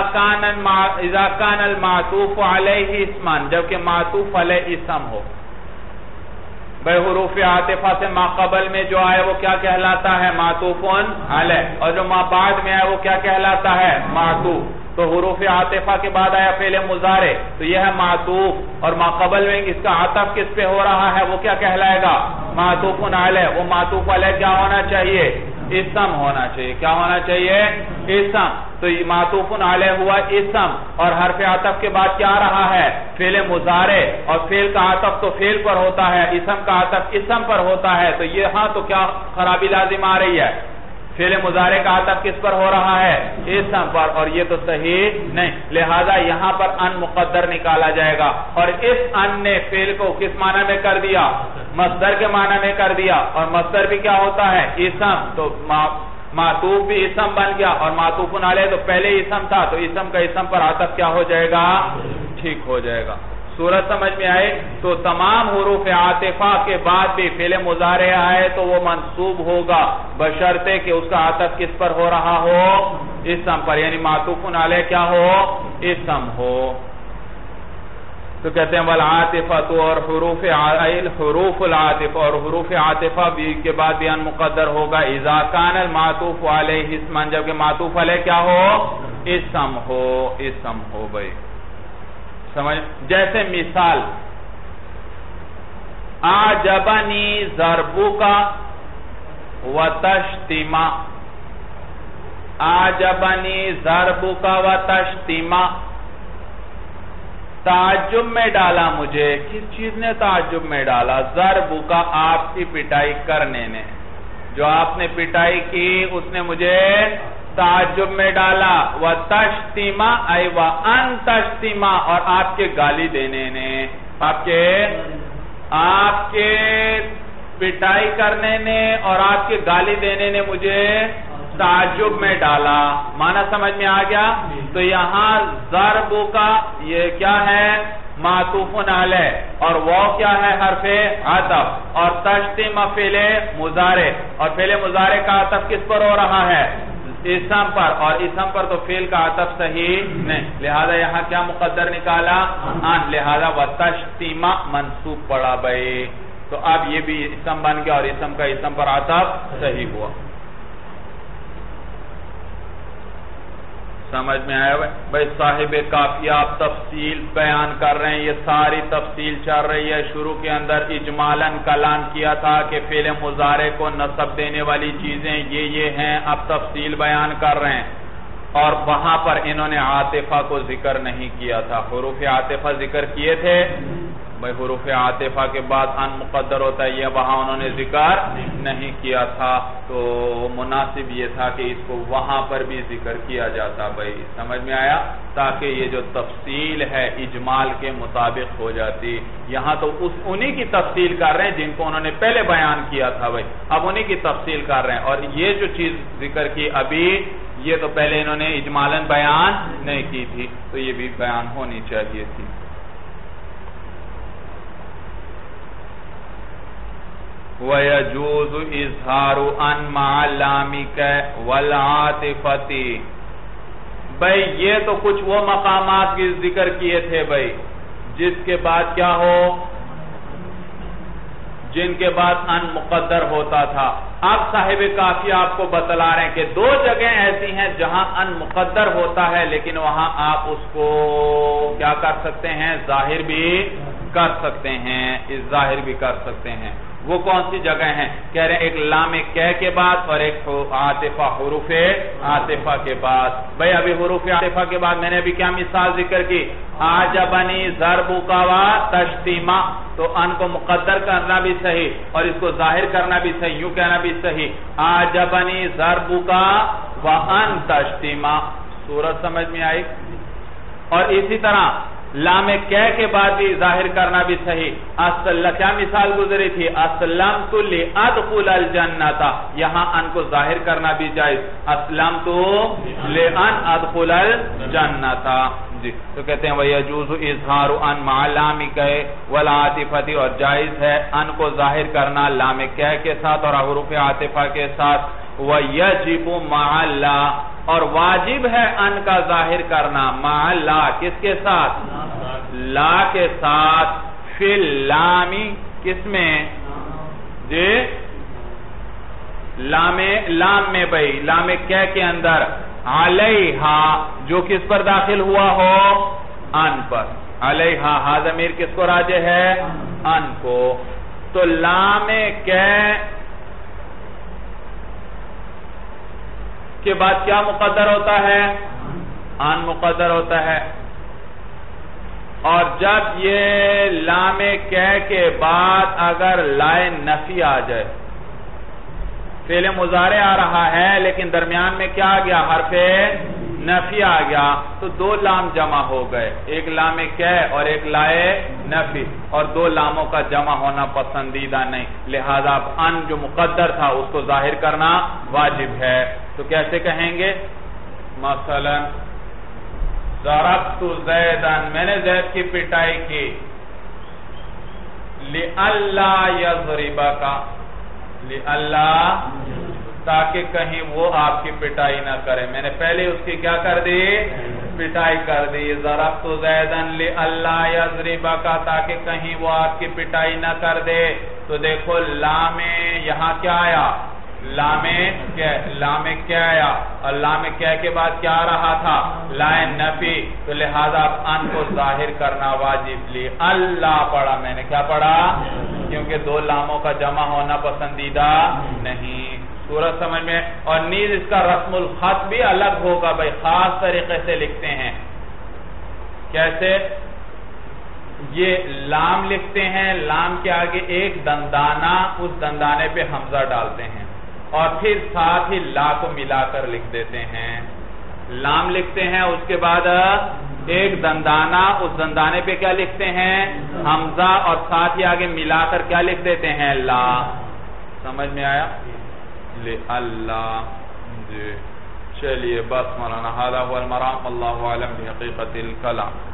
كان المعطوف علیہ اسما، جبکہ معطوف علیہ اسم ہو۔ بھئی حروف عاطفہ سے ما قبل میں جو آئے وہ کیا کہلاتا ہے؟ معطوف علیہ. اور جو ما بعد میں آئے وہ کیا کہلاتا ہے؟ معطوف. تو حروف عاطفہ کے بعد آیا فعل مضارع تو یہ ہے معطوف، اور ما قبل میں اس کا عطف کس پہ ہو رہا ہے وہ کیا کہلائے گا؟ معطوف علیہ. وہ معطوف علیہ کیا ہونا چاہیے؟ اسم ہونا چاہیے. کیا ہونا چاہیے؟ اسم. تو یہ معطوف علیہ ہوا اسم، اور حرف عطف کے بعد کیا رہا ہے؟ فعل مضارع. اور فعل کا عطف تو فعل پر ہوتا ہے، اسم کا عطف اسم پر ہوتا ہے. تو یہ ہاں تو کیا خرابی لازم آ رہی ہے؟ فعل مضارع کا عطف کس پر ہو رہا ہے؟ اسم پر. اور یہ تو صحیح نہیں، لہذا یہاں پر ان مقدر نکالا جائے گا. اور اس ان نے فعل کو کس معنی میں کر دیا؟ مصدر کے معنی میں کر دیا. اور مصدر بھی کیا ہوتا ہے؟ اسم. تو معطوف بھی اسم بن گیا، اور معطوف علیہ تو پہلے اسم تھا، تو اسم کا اسم پر عطف کیا ہو جائے گا؟ ٹھیک ہو جائے گا. صورت سمجھ میں آئے؟ تو تمام حروف عاطفہ کے بعد بھی فعل مضارع آئے تو وہ منصوب ہوگا بشرطے کہ اس کا عطف کس پر ہو رہا ہو؟ اسم پر. یعنی معطوف علیہ کیا ہو؟ اسم ہو. تو کہتے ہیں والعاطفہ اور حروف حروف العاطفہ، اور حروف عاطفہ بھی کے بعد بھی ان مقدر ہوگا اذا کان المعطوف علیہ اسما، جبکہ معطوف علیہ کیا ہو؟ اسم ہو. اسم ہو بھئی سمجھ. جیسے مثال اعجبنی ضربک وتشتما. اعجبنی ضربک وتشتما، تعجب میں ڈالا مجھے. کس چیز نے تعجب میں ڈالا؟ ضربک، آپ کی پٹائی کرنے نے. جو آپ نے پٹائی کی اس نے مجھے تعجب میں ڈالا. وَتَشْتِمَا اَيْ وَأَن تَشْتِمَا، اور آپ کے گالی دینے نے. آپ کے آپ کے پٹائی کرنے نے اور آپ کے گالی دینے نے مجھے تعجب میں ڈالا. معنی سمجھ میں آ گیا؟ تو یہاں ضرب کا یہ کیا ہے؟ معطوف علیہ. اور وہ کیا ہے؟ حرف عطف. اور تشتم فعل مضارع، اور فعل مضارع کا عطف کس پر ہو رہا ہے؟ اسم پر. اور اسم پر تو فعل کا عطف صحیح نہیں، لہذا یہاں کیا مقدر نکالا؟ ان. لہذا وتشتم منصوب پڑا بھائی. تو اب یہ بھی اسم بن گیا، اور اسم کا اسم پر عطف صحیح ہوا. سمجھ میں آیا بھائی؟ صاحب کافیہ آپ تفصیل بیان کر رہے ہیں، یہ ساری تفصیل چل رہی ہے. شروع کے اندر اجمالاً کلام کیا تھا کہ فعل مضارع کو نصب دینے والی چیزیں یہ یہ ہیں. اب تفصیل بیان کر رہے ہیں، اور وہاں پر انہوں نے عاطفہ کو ذکر نہیں کیا تھا. حروف عاطفہ ذکر کیے تھے بھائی. حروف عاطفہ کے بعد ان مقدر ہوتا ہے، یہ وہاں انہوں نے ذکر نہیں کیا تھا. تو مناسب یہ تھا کہ اس کو وہاں پر بھی ذکر کیا جاتا بھائی. سمجھ میں آیا؟ تاکہ یہ جو تفصیل ہے اجمال کے مطابق ہو جاتی. یہاں تو اس انہی کی تفصیل کر رہے ہیں جن کو انہوں نے پہلے بیان کیا تھا بھائی. اب انہی کی تفصیل کر رہے ہیں. اور یہ جو چیز ذکر کی ابھی، یہ تو پہلے انہوں نے اجمالاً بیان نہیں کی تھی، تو یہ بھی بیان ہونی چاہیے تھی. وَيَجُوزُ إِظْهَارُ أَن مَعَ اللَّامِ وَالْعَاطِفَةِ. بھئی یہ تو کچھ وہ مقامات کی ذکر کیے تھے بھئی جس کے بعد کیا ہو؟ جن کے بعد ان مقدر ہوتا تھا. اب صاحب کافی آپ کو بتلا رہے ہیں کہ دو جگہ ایسی ہیں جہاں ان مقدر ہوتا ہے، لیکن وہاں آپ اس کو کیا کر سکتے ہیں؟ ظاہر بھی کر سکتے ہیں. اس ظاہر بھی کر سکتے ہیں. وہ کون سی جگہ ہیں؟ کہہ رہے ہیں ایک لام کہہ کے بعد اور ایک عاطفہ حروف عاطفہ کے بعد. بھئی ابھی حروف عاطفہ کے بعد میں نے ابھی کیا مثال ذکر کی؟ اعجبنی ضربک وتشتما. تو ان کو مقدر کرنا بھی صحیح اور اس کو ظاہر کرنا بھی صحیح، یوں کہنا بھی صحیح. اعجبنی ضربک وان تشتما. صورت سمجھ میں آئی؟ اور اسی طرح لام کہہ کے بعد بھی ظاہر کرنا بھی صحیح. کیا مثال گزری تھی؟ اسلمت لأدخل الجنت. یہاں ان کو ظاہر کرنا بھی جائز. اسلمت لأن ادخل الجنت. جی تو کہتے ہیں وَيَجُوزُ إِظْهَارُ أَن مَعَ اللَّامِ وَالْعَاطِفَةِ. اور جائز ہے ان کو ظاہر کرنا لام کہہ کے ساتھ اور حروف عاطفہ کے ساتھ. وَيَجِبُ مَعَ اللَّهِ. اور واجب ہے ان کا ظاہر کرنا مع لا. کس کے ساتھ؟ لا کے ساتھ. فی اللامی کس میں؟ جی لام لام میں بھائی لام کیا کے اندر علیہا جو کس پر داخل ہوا ہو ان پر علیہا ہا ضمیر کس کو راجع ہے ان کو تو لام کیا کے بعد کیا مقدر ہوتا ہے ان مقدر ہوتا ہے اور جب یہ لام کیا کے بعد اگر لائے نفی آ جائے فعل مضارع آ رہا ہے لیکن درمیان میں کیا آ گیا حرف نفی آ گیا تو دو لام جمع ہو گئے ایک لام کیا اور ایک لائے نفی اور دو لاموں کا جمع ہونا پسندیدہ نہیں لہذا ان جو مقدر تھا اس کو ظاہر کرنا واجب ہے تو کیسے کہیں گے مثلا ضربت زیدن میں نے زید کی پٹائی کی لئلا یضربک لئلا تاکہ کہیں وہ آپ کی پٹائی نہ کرے میں نے پہلے اس کی کیا کر دی پٹائی کر دی ضربت زیدن لئلا یضربک تاکہ کہیں وہ آپ کی پٹائی نہ کر دے تو دیکھو لام یہاں کیا آیا لام کیا لام کیا آیا اور لام کیا کے بعد کیا آ رہا تھا لائے نفی تو لہذا ان کو ظاہر کرنا واجب لی اللہ پڑھا میں نے کیا پڑھا کیونکہ دو لاموں کا جمع ہونا پسندیدہ نہیں سورج سمجھ میں اور نیز اس کا رسم الخط بھی الگ ہوگا بھائی خاص طریقے سے لکھتے ہیں کیسے یہ لام لکھتے ہیں لام کے آگے ایک دندانہ اس دندانے پہ حمزہ ڈالتے ہیں اور پھر ساتھ ہی لا کو ملا کر لکھ دیتے ہیں لام لکھتے ہیں اس کے بعد ایک دندانہ اس دندانے پہ کیا لکھتے ہیں حمزہ اور ساتھ ہی آگے ملا کر کیا لکھ دیتے ہیں لا سمجھ میں آیا لے اللہ جی چلیے بس مولانا ھذا هو المرام اللہ عالم بحقیقت الکلام